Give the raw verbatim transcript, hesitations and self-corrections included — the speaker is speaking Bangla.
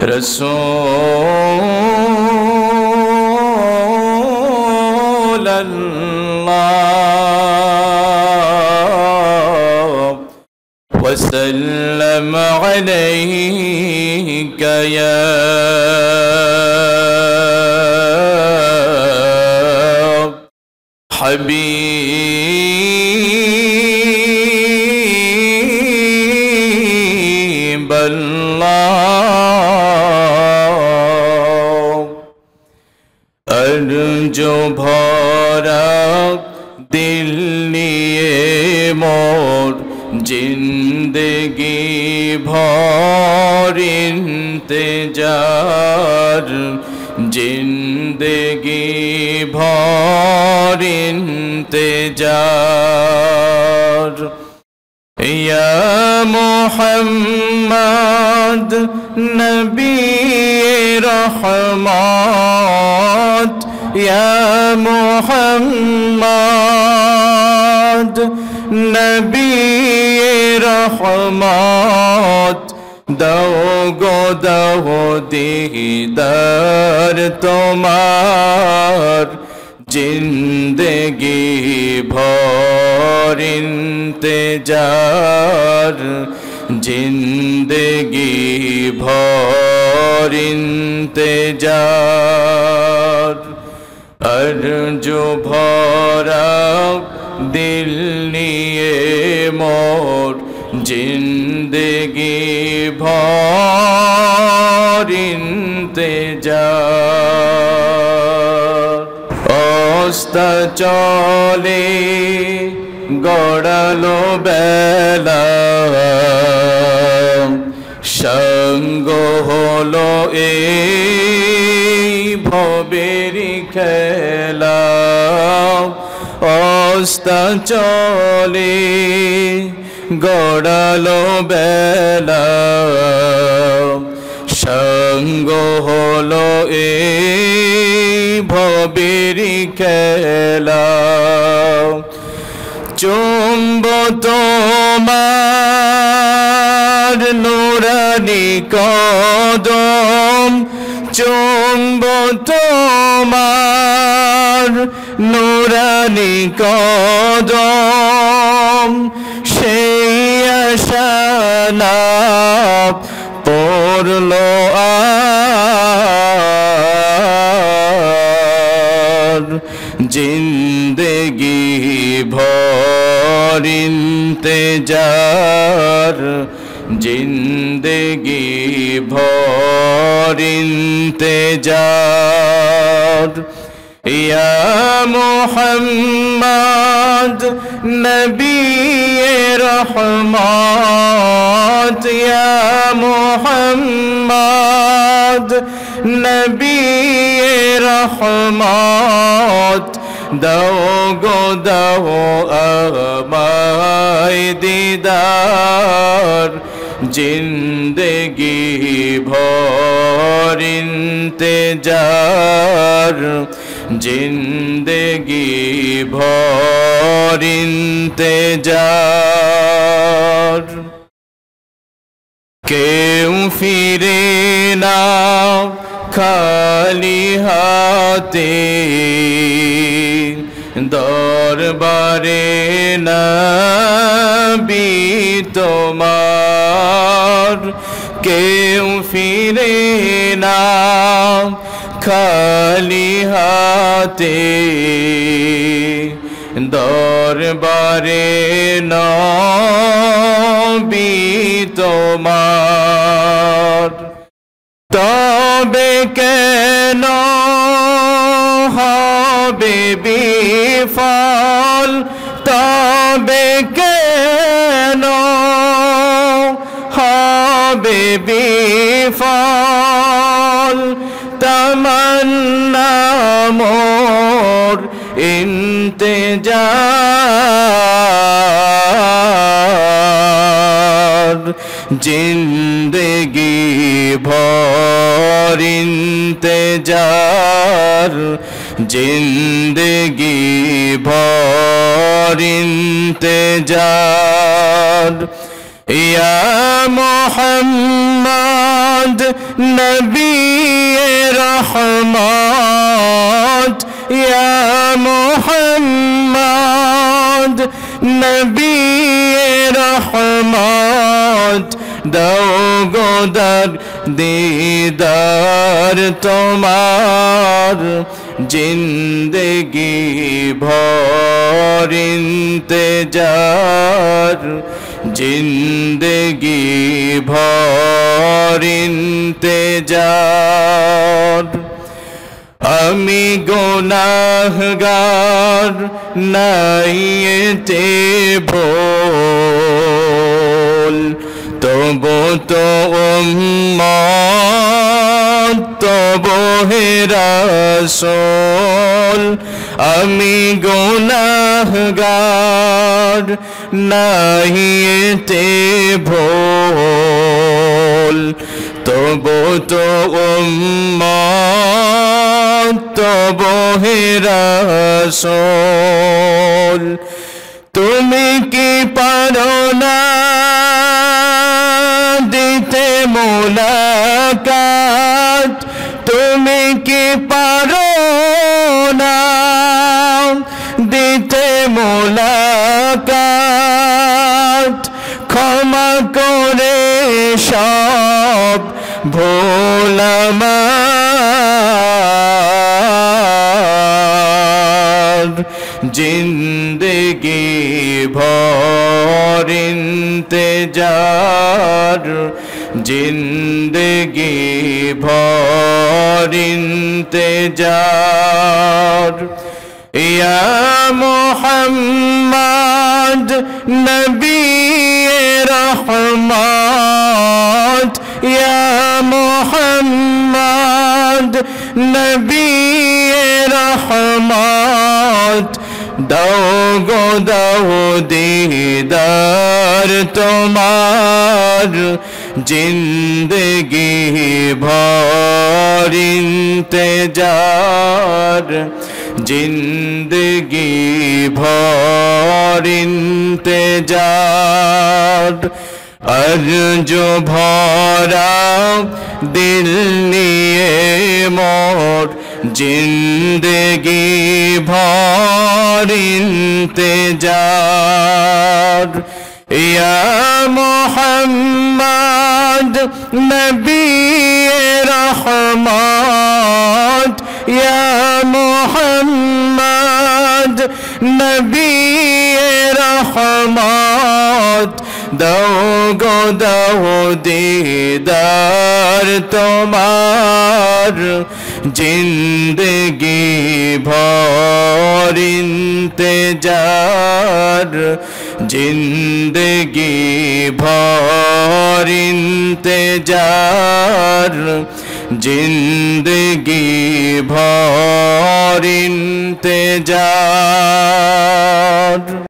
رسول الله وسلم عليك يا حبيب الله أرجو भरा दिल लिए मोर जिंदगी भर इंतजार जिंदगी भर इंतजार या मोहम्मद नबी रहमत या मोहम्मद नबी रहमत দাও গো দাও দিদার তোমার জিন্দগি ভর ইন্তেজার জিন্দগি ভর ইন্তেজার আরজু ভরা দিল নিয়ে মোর जिंदगी भर इंतजार ओस्ता चले गड़ालो बेला संग हलो এই ভবেরি খেলা ওস্তা চলে গড়ালো বেলা সঙ্গ হলো এই ভবেরি খেলা চুম্ব তোমার নুরানি কদম চুম্ব তোমার নুরানি কদম সেই আশা না পড়লো আর জিন্দগি ভর ইন্তেজার জিন্দগি ভর ইন্তেজার या मोहम्मद नबी रहमत या मोहम्मद नबी रहमत दाओ गो दाओ আমায় दीदार जिंदगी भर इंतजार जिंदगी भर इंतजार क्यों फिरे ना खाली हाथे दरबारे नबी তোমার क्यों फिरे ना खाली हाथे दरबारे नबी তোমার তবে কেন হবে বিফল তবে কেন হবে বিফল तमन्ना मोर इंतजार जिंदगी भर इंतजार जिंदगी भर इंतजार ইয়া মুহাম্মদ নবী রহমত ইয়া মুহাম্মদ নবী রহমত দাও গোদার দিদার তোমার জিন্দগি ভর ইন্তেজার জিন্দগি ভর ইন্তেজার আমি গুনাহগার নাই এতে ভুল তবু তো উম্মত তবু হে রাসূল আমি গুনাহগার নাই এতে ভুল তবু তো উম্মত তবু হে রাসূল তুমি কি পারো না দিতে মুলাকাত তুমি কি পারো না দিতে মুলাকাত ক্ষমা করে সব ভুল আমার জিন্দগি ভর ইন্তেজার জিন্দগি ভর ইন্তেজার ইয়া মুহাম্মদ নবী রহমত ইয়া মুহাম্মদ নবী রহমত দাও গো দাও দিদার তোমার জিন্দগি ভর ইন্তেজার জিন্দগি ভর ইন্তেজার আরজু ভরা দিল নিয়ে মোর জিন্দগি ভর ইন্তেজার ইয়া মুহাম্মদ নবী রহমত ইয়া মুহাম্মদ নবী রহমত দাও গো দাও দিদার তোমার জিন্দগি ভর ইন্তেজার জিন্দগি ভর ইন্তেজার জিন্দগি ভর ইন্তেজার।